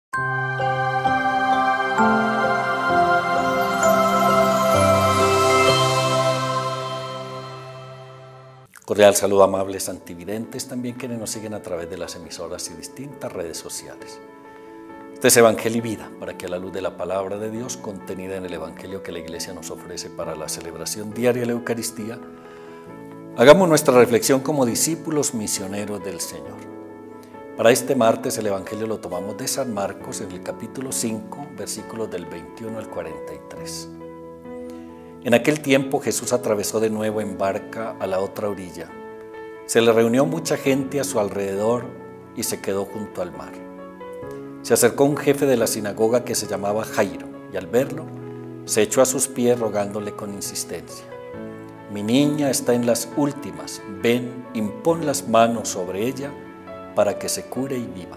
Cordial saludo, amables antividentes, también quienes nos siguen a través de las emisoras y distintas redes sociales. Este es Evangelio y Vida, para que a la luz de la palabra de Dios contenida en el Evangelio que la Iglesia nos ofrece para la celebración diaria de la Eucaristía, hagamos nuestra reflexión como discípulos misioneros del Señor. Para este martes el Evangelio lo tomamos de San Marcos en el capítulo 5, versículos del 21 al 43. En aquel tiempo Jesús atravesó de nuevo en barca a la otra orilla. Se le reunió mucha gente a su alrededor y se quedó junto al mar. Se acercó un jefe de la sinagoga que se llamaba Jairo y al verlo se echó a sus pies rogándole con insistencia: «Mi niña está en las últimas, ven, impón las manos sobre ella para que se cure y viva».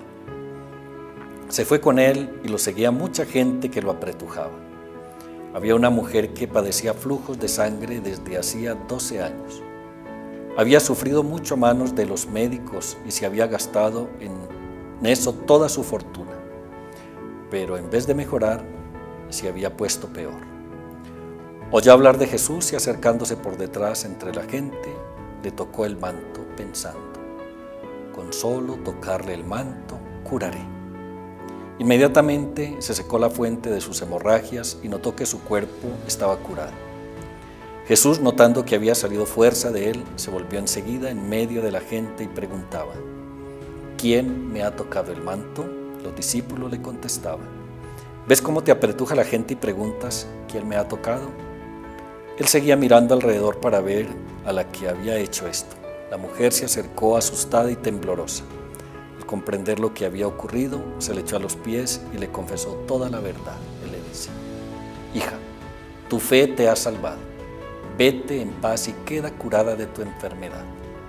Se fue con él y lo seguía mucha gente que lo apretujaba. Había una mujer que padecía flujos de sangre desde hacía 12 años. Había sufrido mucho a manos de los médicos y se había gastado en eso toda su fortuna. Pero en vez de mejorar, se había puesto peor. Oyó hablar de Jesús y acercándose por detrás entre la gente, le tocó el manto pensando: «Con solo tocarle el manto, curaré». Inmediatamente se secó la fuente de sus hemorragias y notó que su cuerpo estaba curado. Jesús, notando que había salido fuerza de él, se volvió enseguida en medio de la gente y preguntaba: «¿Quién me ha tocado el manto?». Los discípulos le contestaban: «¿Ves cómo te apretuja la gente y preguntas: ¿quién me ha tocado?». Él seguía mirando alrededor para ver a la que había hecho esto. La mujer se acercó asustada y temblorosa. Al comprender lo que había ocurrido, se le echó a los pies y le confesó toda la verdad. Él le dice: «Hija, tu fe te ha salvado. Vete en paz y queda curada de tu enfermedad».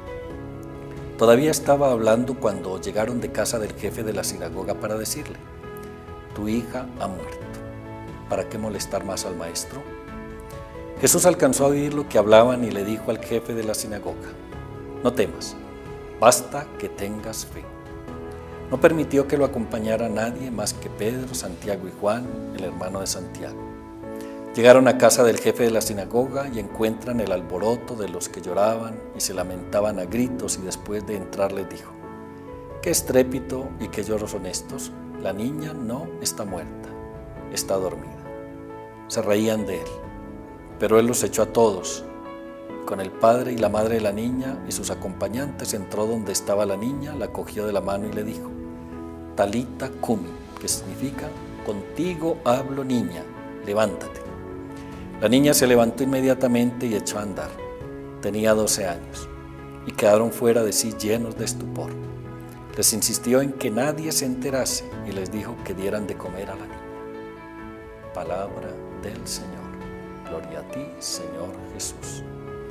Todavía estaba hablando cuando llegaron de casa del jefe de la sinagoga para decirle: «Tu hija ha muerto. ¿Para qué molestar más al maestro?». Jesús alcanzó a oír lo que hablaban y le dijo al jefe de la sinagoga: «No temas, basta que tengas fe». No permitió que lo acompañara nadie más que Pedro, Santiago y Juan, el hermano de Santiago. Llegaron a casa del jefe de la sinagoga y encuentran el alboroto de los que lloraban y se lamentaban a gritos, y después de entrar les dijo: «¿Qué estrépito y qué lloros son estos? La niña no está muerta, está dormida». Se reían de él, pero él los echó a todos. Con el padre y la madre de la niña y sus acompañantes entró donde estaba la niña, la cogió de la mano y le dijo: «Talita cumi», que significa: «Contigo hablo, niña, levántate». La niña se levantó inmediatamente y echó a andar. Tenía 12 años y quedaron fuera de sí llenos de estupor. Les insistió en que nadie se enterase y les dijo que dieran de comer a la niña. Palabra del Señor. Gloria a ti, Señor Jesús.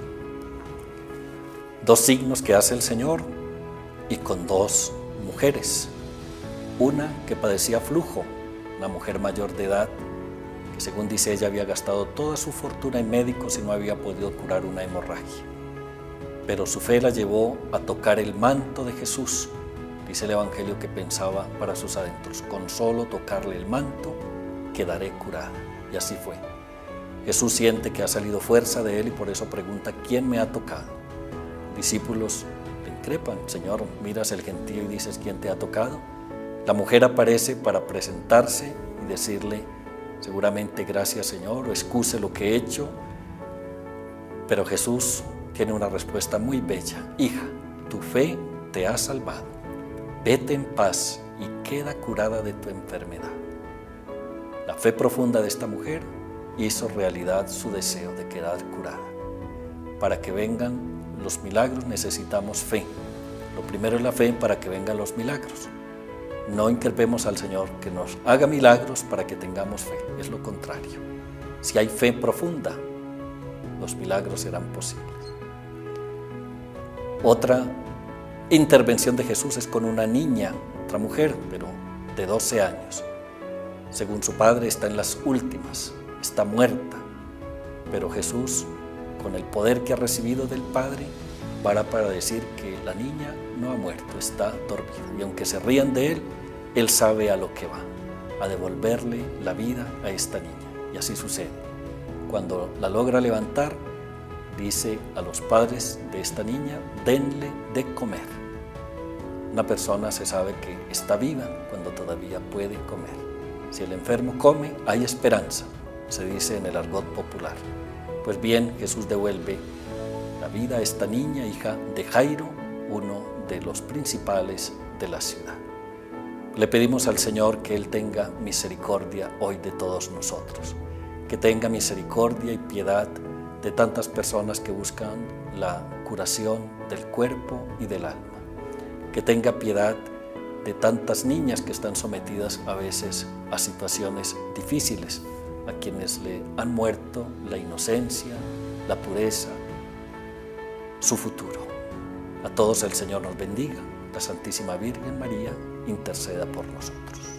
Dos signos que hace el Señor, y con dos mujeres. Una que padecía flujo, una mujer mayor de edad, que según dice ella había gastado toda su fortuna en médicos y no había podido curar una hemorragia. Pero su fe la llevó a tocar el manto de Jesús. Dice el Evangelio que pensaba para sus adentros: «Con solo tocarle el manto, quedaré curada». Y así fue. Jesús siente que ha salido fuerza de él y por eso pregunta: «¿Quién me ha tocado?». Discípulos le increpan: «Señor, miras el gentío y dices: ¿quién te ha tocado?». La mujer aparece para presentarse y decirle seguramente: «Gracias, Señor», o «excuse lo que he hecho». Pero Jesús tiene una respuesta muy bella: «Hija, tu fe te ha salvado. Vete en paz y queda curada de tu enfermedad». La fe profunda de esta mujer hizo realidad su deseo de quedar curada. Para que vengan los milagros necesitamos fe. Lo primero es la fe para que vengan los milagros. No increpemos al Señor que nos haga milagros para que tengamos fe, es lo contrario. Si hay fe profunda, los milagros serán posibles. Otra intervención de Jesús es con una niña, otra mujer, pero de 12 años. Según su padre está en las últimas, está muerta, pero Jesús, con el poder que ha recibido del Padre, para decir que la niña no ha muerto, está dormida. Y aunque se rían de él, él sabe a lo que va. a devolverle la vida a esta niña. Y así sucede. Cuando la logra levantar, dice a los padres de esta niña: denle de comer. Una persona se sabe que está viva cuando todavía puede comer. Si el enfermo come, hay esperanza, se dice en el argot popular. Pues bien, Jesús devuelve la vida a esta niña, hija de Jairo, uno de los principales de la ciudad. Le pedimos al Señor que Él tenga misericordia hoy de todos nosotros, que tenga misericordia y piedad de tantas personas que buscan la curación del cuerpo y del alma, que tenga piedad de tantas niñas que están sometidas a veces a situaciones difíciles, a quienes le han muerto la inocencia, la pureza, su futuro. A todos el Señor nos bendiga. La Santísima Virgen María interceda por nosotros.